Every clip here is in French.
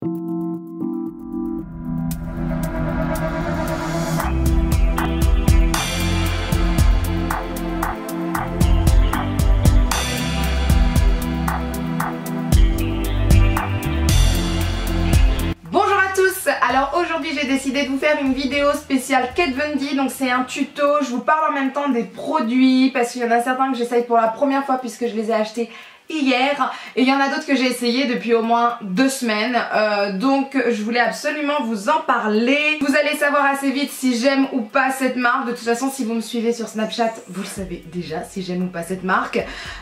Alors aujourd'hui j'ai décidé de vous faire une vidéo spéciale Kat Von D, donc c'est un tuto, je vous parle en même temps des produits parce qu'il y en a certains que j'essaye pour la première fois puisque je les ai achetés hier et il y en a d'autres que j'ai essayé depuis au moins 2 semaines, donc je voulais absolument vous en parler. Vous allez savoir assez vite si j'aime ou pas cette marque. De toute façon si vous me suivez sur Snapchat vous le savez déjà si j'aime ou pas cette marque.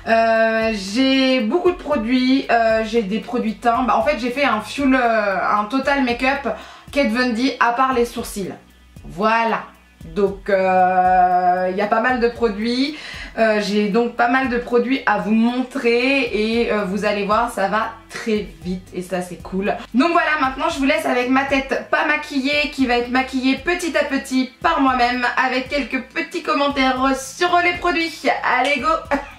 J'ai beaucoup de produits, j'ai des produits teint, en fait j'ai fait un full, un total make-up Kat Von D à part les sourcils, voilà. Donc il y a pas mal de produits, j'ai donc pas mal de produits à vous montrer et vous allez voir ça va très vite et ça c'est cool. Donc voilà, maintenant je vous laisse avec ma tête pas maquillée qui va être maquillée petit à petit par moi-même avec quelques petits commentaires sur les produits. Allez go.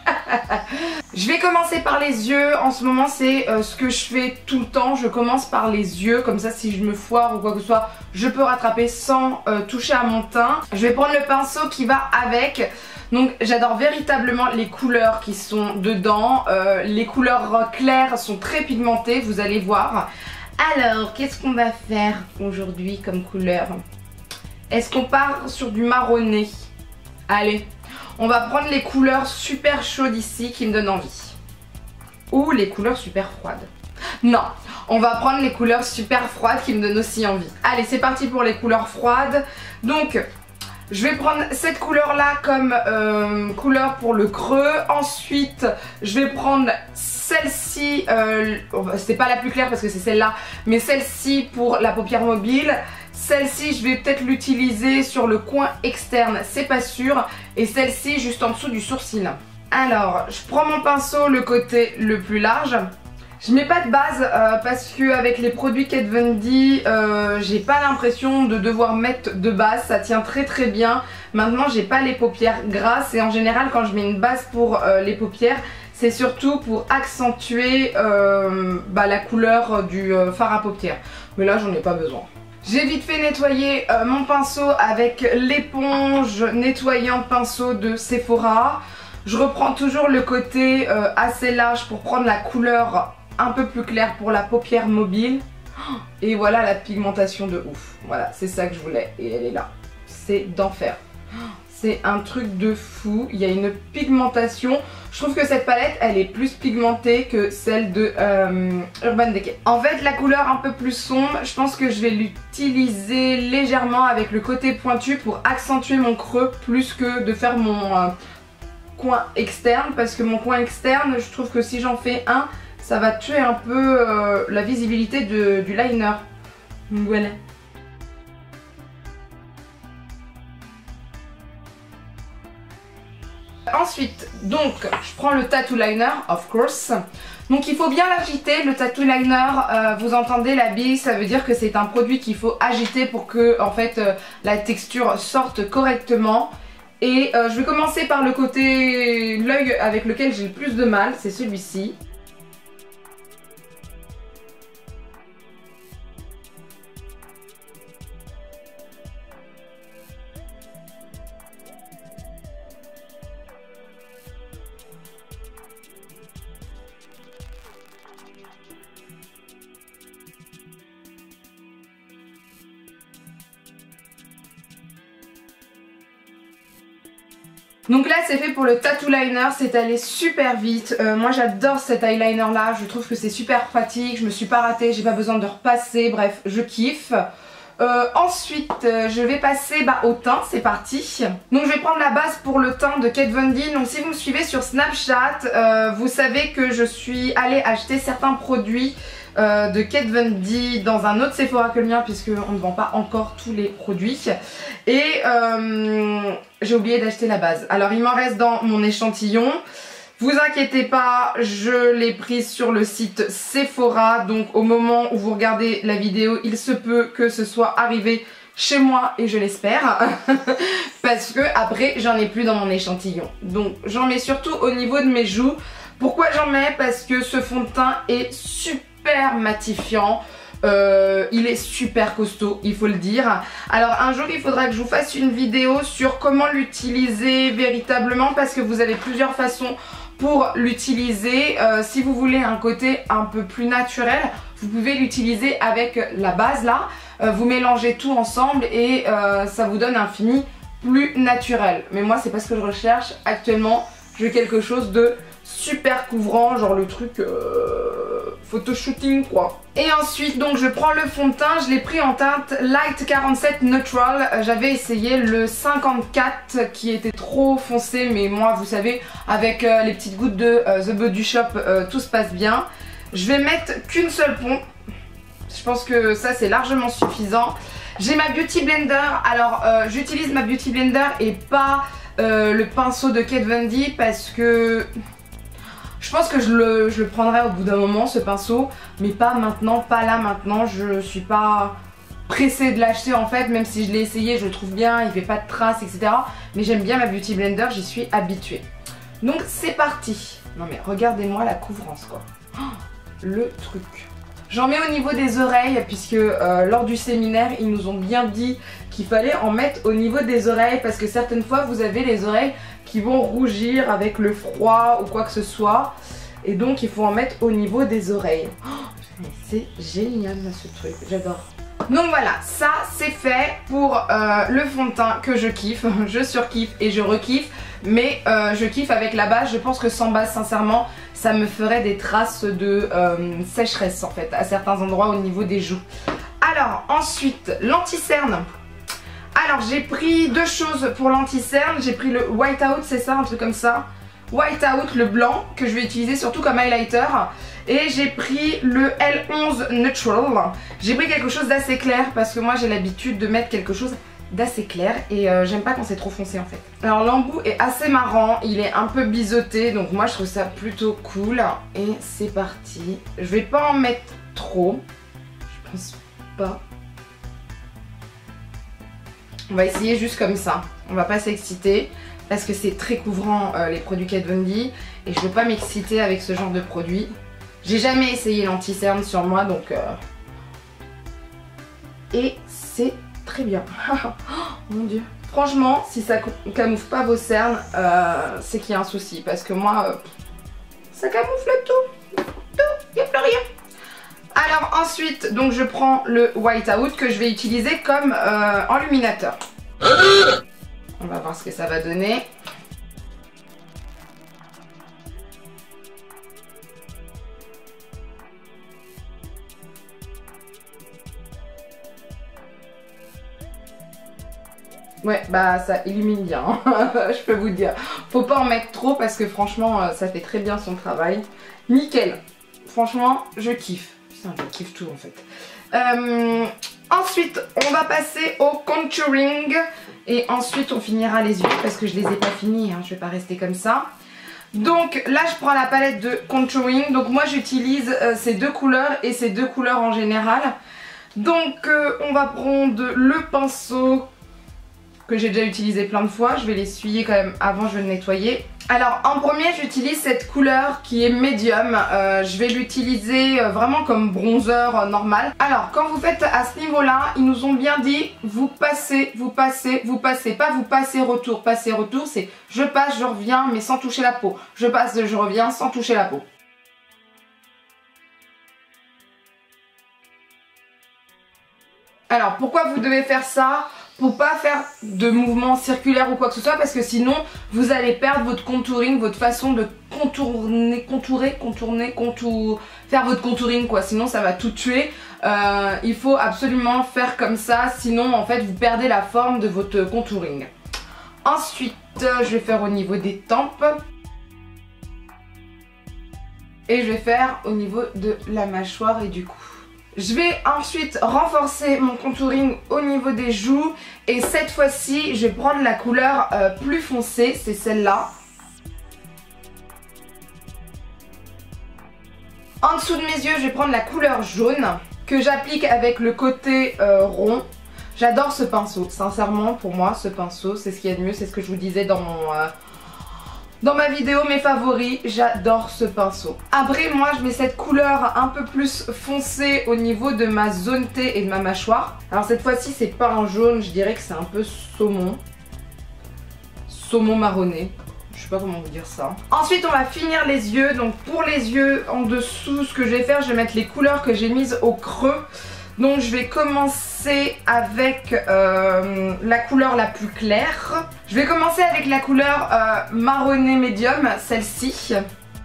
Je vais commencer par les yeux. En ce moment c'est ce que je fais tout le temps, je commence par les yeux, comme ça si je me foire ou quoi que ce soit je peux rattraper sans toucher à mon teint. Je vais prendre le pinceau qui va avec. Donc j'adore véritablement les couleurs qui sont dedans, les couleurs claires sont très pigmentées, vous allez voir. Alors qu'est-ce qu'on va faire aujourd'hui comme couleur? Est-ce qu'on part sur du marronné? Allez, on va prendre les couleurs super chaudes ici qui me donnent envie. Ou les couleurs super froides. Non, on va prendre les couleurs super froides qui me donnent aussi envie. Allez, c'est parti pour les couleurs froides. Donc, je vais prendre cette couleur là comme couleur pour le creux. Ensuite, je vais prendre celle-ci, c'est pas la plus claire parce que c'est celle-là, mais celle-ci pour la paupière mobile. Celle-ci, je vais peut-être l'utiliser sur le coin externe, c'est pas sûr. Et celle-ci, juste en dessous du sourcil. Alors, je prends mon pinceau, le côté le plus large. Je mets pas de base parce que avec les produits Kat Von D, j'ai pas l'impression de devoir mettre de base, ça tient très très bien. Maintenant j'ai pas les paupières grasses et en général quand je mets une base pour les paupières, c'est surtout pour accentuer la couleur du fard à paupières. Mais là j'en ai pas besoin. J'ai vite fait nettoyer mon pinceau avec l'éponge nettoyant pinceau de Sephora. Je reprends toujours le côté assez large pour prendre la couleur un peu plus clair pour la paupière mobile. Et voilà la pigmentation de ouf. Voilà, c'est ça que je voulais et elle est là. C'est d'enfer. C'est un truc de fou. Il y a une pigmentation. Je trouve que cette palette elle est plus pigmentée que celle de Urban Decay. En fait la couleur un peu plus sombre, je pense que je vais l'utiliser légèrement avec le côté pointu pour accentuer mon creux plus que de faire mon coin externe. Parce que mon coin externe, je trouve que si j'en fais un, ça va tuer un peu la visibilité du liner. Donc voilà. Ensuite, donc, je prends le tattoo liner, of course. Donc il faut bien l'agiter, le tattoo liner, vous entendez la bille, ça veut dire que c'est un produit qu'il faut agiter pour que en fait la texture sorte correctement. Et je vais commencer par le côté, l'œil avec lequel j'ai le plus de mal, c'est celui-ci. Donc là c'est fait pour le tattoo liner, c'est allé super vite. Moi j'adore cet eyeliner là, je trouve que c'est super pratique, je me suis pas ratée, j'ai pas besoin de repasser, bref je kiffe. Ensuite je vais passer au teint, c'est parti. Donc je vais prendre la base pour le teint de Kat Von D. Donc si vous me suivez sur Snapchat, vous savez que je suis allée acheter certains produits de Kat Von D dans un autre Sephora que le mien puisqu'on ne vend pas encore tous les produits. Et j'ai oublié d'acheter la base. Alors il m'en reste dans mon échantillon. Vous inquiétez pas, je l'ai prise sur le site Sephora. Donc au moment où vous regardez la vidéo, il se peut que ce soit arrivé chez moi et je l'espère. Parce que après j'en ai plus dans mon échantillon. Donc j'en mets surtout au niveau de mes joues. Pourquoi j'en mets? Parce que ce fond de teint est super matifiant. Il est super costaud, il faut le dire. Alors un jour il faudra que je vous fasse une vidéo sur comment l'utiliser véritablement, parce que vous avez plusieurs façons pour l'utiliser. Si vous voulez un côté un peu plus naturel, vous pouvez l'utiliser avec la base là. Vous mélangez tout ensemble et ça vous donne un fini plus naturel. Mais moi c'est pas ce que je recherche actuellement. Je veux quelque chose de super couvrant, genre le truc photoshooting quoi. Et ensuite donc je prends le fond de teint, je l'ai pris en teinte Light 47 Neutral. J'avais essayé le 54 qui était trop foncé, mais moi vous savez avec les petites gouttes de The Body Shop tout se passe bien. Je vais mettre qu'une seule pompe, je pense que ça c'est largement suffisant. J'ai ma Beauty Blender, alors j'utilise ma Beauty Blender et pas le pinceau de Kat Von D parce que je pense que je le prendrai au bout d'un moment ce pinceau, mais pas maintenant, pas là maintenant. Je suis pas pressée de l'acheter en fait, même si je l'ai essayé, je le trouve bien, il fait pas de traces etc. Mais j'aime bien ma Beauty Blender, j'y suis habituée. Donc c'est parti. Non mais regardez-moi la couvrance quoi. Oh, le truc. J'en mets au niveau des oreilles puisque lors du séminaire ils nous ont bien dit qu'il fallait en mettre au niveau des oreilles parce que certaines fois vous avez les oreilles qui vont rougir avec le froid ou quoi que ce soit et donc il faut en mettre au niveau des oreilles. Oh, c'est génial ce truc, j'adore. Donc voilà, ça c'est fait pour le fond de teint que je kiffe, je surkiffe et je rekiffe, mais je kiffe avec la base. Je pense que sans base sincèrement ça me ferait des traces de sécheresse en fait à certains endroits au niveau des joues. Alors ensuite l'anti-cerne. Alors j'ai pris deux choses pour l'anti-cerne, j'ai pris le White Out, c'est ça, un truc comme ça. White Out, le blanc, que je vais utiliser surtout comme highlighter. Et j'ai pris le L11 Neutral. J'ai pris quelque chose d'assez clair parce que moi j'ai l'habitude de mettre quelque chose d'assez clair et j'aime pas quand c'est trop foncé en fait. Alors l'embout est assez marrant, il est un peu biseauté donc moi je trouve ça plutôt cool. Et c'est parti. Je vais pas en mettre trop, je pense pas. On va essayer juste comme ça, on va pas s'exciter parce que c'est très couvrant les produits Kat Von D et je veux pas m'exciter avec ce genre de produit. J'ai jamais essayé l'anti-cerne sur moi donc et c'est très bien. Oh mon dieu. Franchement si ça camoufle pas vos cernes c'est qu'il y a un souci parce que moi ça camoufle tout, il n'y a plus rien. Alors ensuite donc je prends le White Out que je vais utiliser comme enluminateur. On va voir ce que ça va donner. Ouais, bah ça illumine bien, hein. Je peux vous dire. Faut pas en mettre trop parce que franchement ça fait très bien son travail. Nickel. Franchement, je kiffe. Putain, je kiffe tout en fait. Ensuite, on va passer au contouring. Et ensuite, on finira les yeux parce que je les ai pas finis, hein. Je vais pas rester comme ça. Donc là, je prends la palette de contouring. Donc moi, j'utilise ces deux couleurs et ces deux couleurs en général. Donc on va prendre le pinceau que j'ai déjà utilisé plein de fois. Je vais l'essuyer quand même avant, je vais le nettoyer. Alors en premier j'utilise cette couleur qui est médium. Je vais l'utiliser vraiment comme bronzer normal. Alors quand vous faites à ce niveau là, ils nous ont bien dit vous passez, vous passez, vous passez. Pas vous passez retour, c'est je passe, je reviens mais sans toucher la peau. Je passe, je reviens sans toucher la peau. Alors pourquoi vous devez faire ça ? Pour pas faire de mouvements circulaires ou quoi que ce soit parce que sinon vous allez perdre votre contouring, votre façon de faire votre contouring quoi, sinon ça va tout tuer. Il faut absolument faire comme ça, sinon en fait vous perdez la forme de votre contouring. Ensuite je vais faire au niveau des tempes et je vais faire au niveau de la mâchoire et du cou. Je vais ensuite renforcer mon contouring au niveau des joues et cette fois-ci je vais prendre la couleur plus foncée, c'est celle-là. En dessous de mes yeux je vais prendre la couleur jaune que j'applique avec le côté rond. J'adore ce pinceau, sincèrement pour moi ce pinceau c'est ce qu'il y a de mieux, c'est ce que je vous disais dans dans ma vidéo mes favoris. J'adore ce pinceau. Après moi je mets cette couleur un peu plus foncée au niveau de ma zone T et de ma mâchoire. Alors cette fois-ci c'est pas un jaune, je dirais que c'est un peu saumon. Saumon marronné. Je sais pas comment vous dire ça. Ensuite on va finir les yeux. Donc pour les yeux en dessous, ce que je vais faire, je vais mettre les couleurs que j'ai mises au creux. Donc je vais commencer avec la couleur la plus claire. Je vais commencer avec la couleur marronné médium, celle-ci.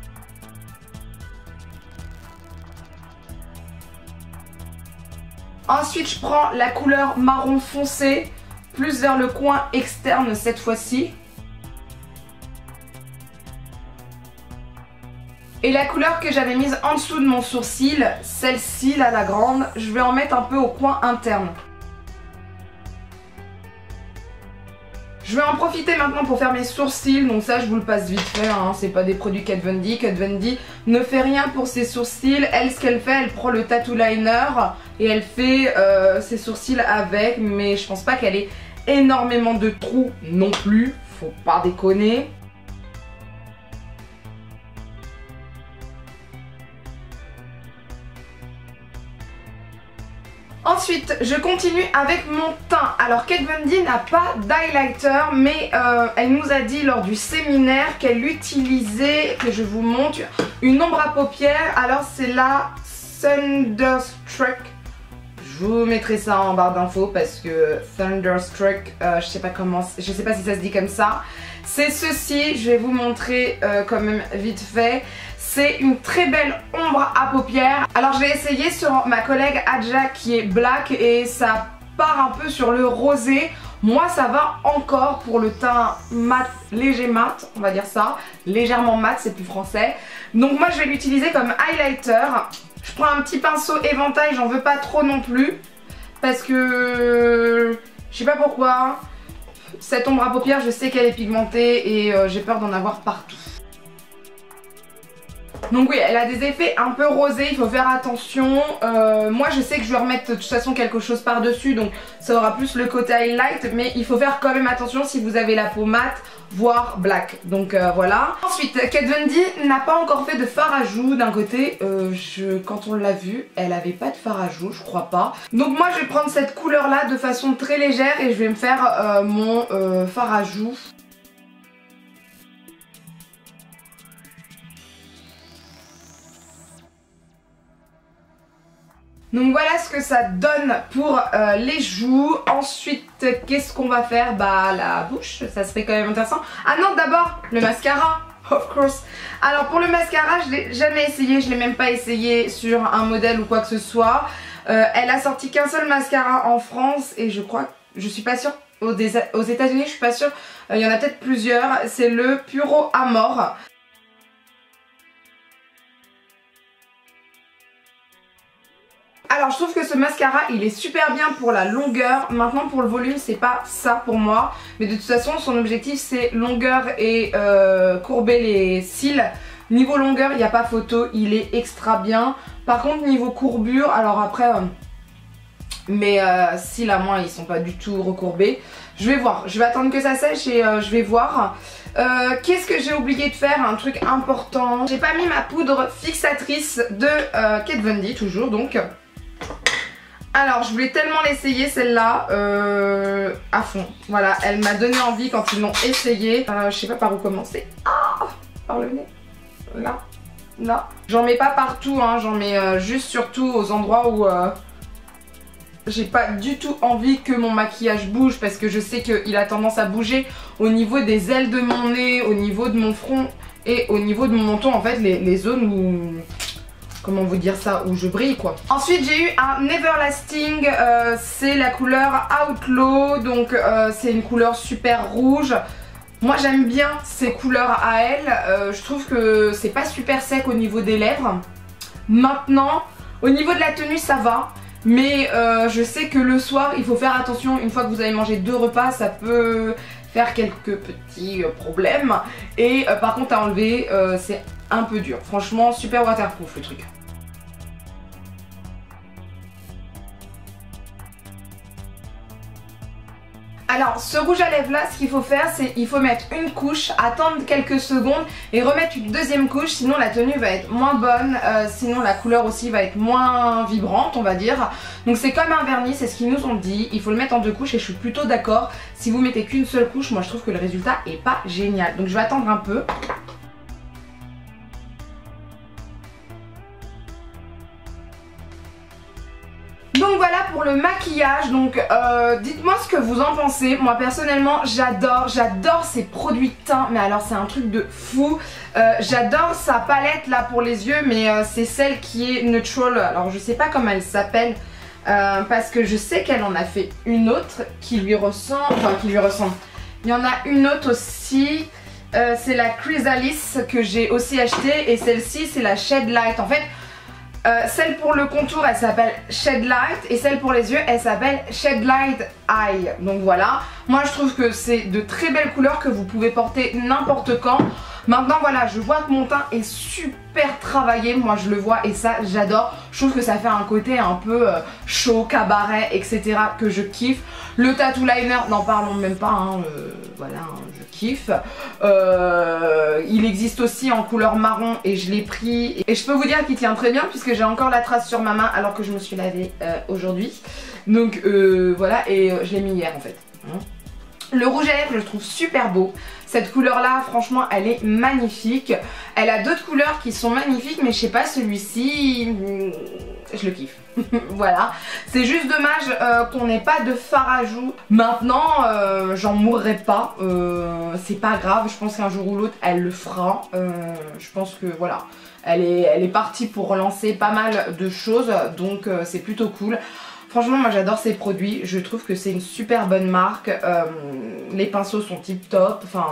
Ensuite je prends la couleur marron foncé, plus vers le coin externe cette fois-ci. Et la couleur que j'avais mise en dessous de mon sourcil, celle-ci là, la grande, je vais en mettre un peu au coin interne. Je vais en profiter maintenant pour faire mes sourcils, donc ça je vous le passe vite fait, hein. C'est pas des produits Kat Von D. Kat Von D ne fait rien pour ses sourcils. Elle, ce qu'elle fait, elle prend le tattoo liner et elle fait ses sourcils avec, mais je pense pas qu'elle ait énormément de trous non plus, faut pas déconner. Ensuite, je continue avec mon teint. Alors, Kat Von D n'a pas d'highlighter, mais elle nous a dit lors du séminaire qu'elle utilisait, que je vous montre, une ombre à paupières. Alors, c'est la Thunderstruck. Je vous mettrai ça en barre d'infos parce que Thunderstruck, je sais pas si ça se dit comme ça. C'est ceci, je vais vous montrer quand même vite fait. C'est une très belle ombre à paupières. Alors je vais essayer sur ma collègue Adja qui est black et ça part un peu sur le rosé. Moi ça va encore pour le teint mat, léger mat, on va dire ça. Légèrement mat, c'est plus français. Donc moi je vais l'utiliser comme highlighter. Je prends un petit pinceau éventail, j'en veux pas trop non plus. Parce que je sais pas pourquoi. Cette ombre à paupières, je sais qu'elle est pigmentée et j'ai peur d'en avoir partout. Donc oui, elle a des effets un peu rosés, il faut faire attention. Moi je sais que je vais remettre de toute façon quelque chose par dessus, donc ça aura plus le côté highlight, mais il faut faire quand même attention si vous avez la peau mate, voire black. Donc voilà. Ensuite, Kat Von D n'a pas encore fait de fard à joues d'un côté. Quand on l'a vu, elle avait pas de fard à joues, je crois pas. Donc moi je vais prendre cette couleur là de façon très légère et je vais me faire mon fard à joues. Donc voilà ce que ça donne pour les joues. Ensuite, qu'est-ce qu'on va faire? Bah la bouche, ça serait quand même intéressant. Ah non, d'abord le mascara, of course. Alors pour le mascara, je l'ai jamais essayé, je l'ai même pas essayé sur un modèle ou quoi que ce soit. Elle a sorti qu'un seul mascara en France et je crois, je suis pas sûre, aux États-Unis je suis pas sûre, il y en a peut-être plusieurs. C'est le Puro Amor. Alors je trouve que ce mascara il est super bien pour la longueur. Maintenant pour le volume c'est pas ça pour moi. Mais de toute façon son objectif c'est longueur et courber les cils. Niveau longueur il n'y a pas photo, il est extra bien. Par contre niveau courbure, alors après mes cils à moi ils sont pas du tout recourbés. Je vais voir, je vais attendre que ça sèche et je vais voir. Qu'est-ce que j'ai oublié de faire? Un truc important. J'ai pas mis ma poudre fixatrice de Kat Von D toujours donc. Alors je voulais tellement l'essayer celle-là à fond. Voilà, elle m'a donné envie quand ils l'ont essayé. Je sais pas par où commencer. Ah, par le nez. Là, là. J'en mets pas partout, hein. J'en mets juste surtout aux endroits où j'ai pas du tout envie que mon maquillage bouge parce que je sais qu'il a tendance à bouger au niveau des ailes de mon nez, au niveau de mon front et au niveau de mon menton, en fait les zones où... Comment vous dire ça, où je brille quoi. Ensuite j'ai eu un Everlasting, c'est la couleur Outlaw, donc c'est une couleur super rouge. Moi j'aime bien ces couleurs à elle, je trouve que c'est pas super sec au niveau des lèvres. Maintenant, au niveau de la tenue ça va, mais je sais que le soir il faut faire attention, une fois que vous avez mangé 2 repas ça peut faire quelques petits problèmes. Et par contre à enlever c'est un peu dur, franchement super waterproof le truc. Alors ce rouge à lèvres là, ce qu'il faut faire, c'est il faut mettre une couche, attendre quelques secondes et remettre une deuxième couche, sinon la tenue va être moins bonne, sinon la couleur aussi va être moins vibrante on va dire. Donc c'est comme un vernis, c'est ce qu'ils nous ont dit, il faut le mettre en deux couches et je suis plutôt d'accord. Si vous mettez qu'une seule couche, moi je trouve que le résultat est pas génial. Donc je vais attendre un peu. Donc voilà pour le maquillage, donc dites-moi ce que vous en pensez. Moi personnellement j'adore ces produits de teint, mais alors c'est un truc de fou. J'adore sa palette là pour les yeux, mais c'est celle qui est neutral, alors je sais pas comment elle s'appelle. Parce que je sais qu'elle en a fait une autre qui lui ressemble, il y en a une autre aussi, c'est la Chrysalis que j'ai aussi achetée, et celle-ci c'est la Shade Light. En fait celle pour le contour elle s'appelle Shade Light et celle pour les yeux elle s'appelle Shade Light Eye. Donc voilà, moi je trouve que c'est de très belles couleurs que vous pouvez porter n'importe quand. Maintenant voilà, je vois que mon teint est super travaillé, moi je le vois et ça j'adore. Je trouve que ça fait un côté un peu chaud, cabaret, etc. que je kiffe. Le tattoo liner, n'en parlons même pas, hein, voilà, je kiffe. Il existe aussi en couleur marron et je l'ai pris. Et je peux vous dire qu'il tient très bien puisque j'ai encore la trace sur ma main alors que je me suis lavée aujourd'hui. Donc voilà, et je l'ai mis hier en fait. Le rouge à lèvres je le trouve super beau. Cette couleur là franchement elle est magnifique. Elle a d'autres couleurs qui sont magnifiques, mais je sais pas, celui-ci je le kiffe. Voilà, c'est juste dommage qu'on n'ait pas de fard à joues. Maintenant j'en mourrai pas, c'est pas grave, je pense qu'un jour ou l'autre elle le fera. Je pense que voilà, elle est partie pour relancer pas mal de choses, donc c'est plutôt cool. Franchement moi j'adore ces produits, je trouve que c'est une super bonne marque, les pinceaux sont tip top, enfin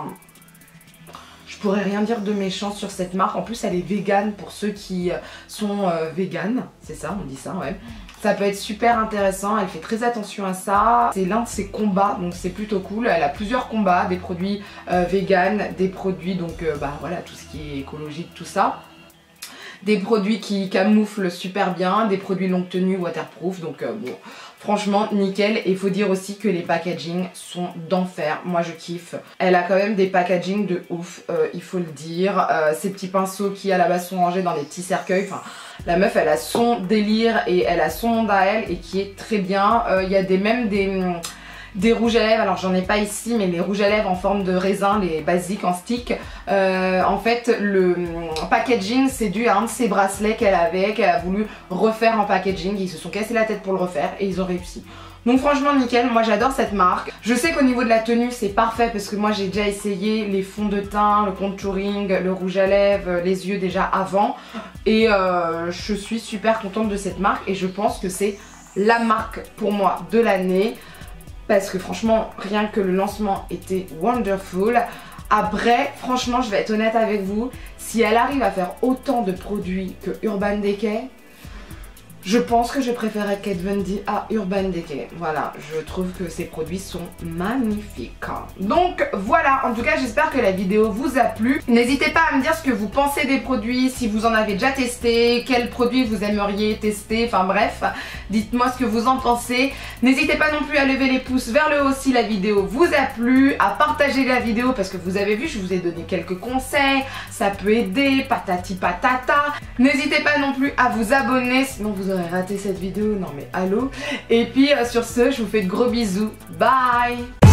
je pourrais rien dire de méchant sur cette marque. En plus elle est vegan pour ceux qui sont vegan, c'est ça, on dit ça, ouais. Ça peut être super intéressant, elle fait très attention à ça. C'est l'un de ses combats, donc c'est plutôt cool. Elle a plusieurs combats, des produits vegan, des produits donc bah voilà, tout ce qui est écologique, tout ça. Des produits qui camouflent super bien, des produits longue tenue, waterproof, donc bon, franchement nickel. Et il faut dire aussi que les packaging sont d'enfer, moi je kiffe. Elle a quand même des packaging de ouf, il faut le dire. Ces petits pinceaux qui à la base sont rangés dans des petits cercueils, enfin la meuf elle a son délire et elle a son monde à elle et qui est très bien. Il y a même des rouges à lèvres, alors j'en ai pas ici, mais les rouges à lèvres en forme de raisin, les basiques en stick. En fait le packaging c'est dû à un de ses bracelets qu'elle avait, qu'elle a voulu refaire en packaging. Ils se sont cassés la tête pour le refaire et ils ont réussi. Donc franchement nickel, moi j'adore cette marque. Je sais qu'au niveau de la tenue c'est parfait parce que moi j'ai déjà essayé les fonds de teint, le contouring, le rouge à lèvres, les yeux déjà avant. Et je suis super contente de cette marque et je pense que c'est la marque pour moi de l'année. Parce que franchement, rien que le lancement était wonderful. Après, franchement, je vais être honnête avec vous, si elle arrive à faire autant de produits que Urban Decay, je pense que je préférerais Kat Von D à Urban Decay. Voilà, je trouve que ces produits sont magnifiques. Donc voilà, en tout cas j'espère que la vidéo vous a plu. N'hésitez pas à me dire ce que vous pensez des produits, si vous en avez déjà testé, quels produits vous aimeriez tester, enfin bref, dites-moi ce que vous en pensez. N'hésitez pas non plus à lever les pouces vers le haut si la vidéo vous a plu, à partager la vidéo parce que vous avez vu, je vous ai donné quelques conseils, ça peut aider, patati patata. N'hésitez pas non plus à vous abonner, sinon vous aurez raté cette vidéo, non mais allô. Et puis sur ce, je vous fais de gros bisous, bye.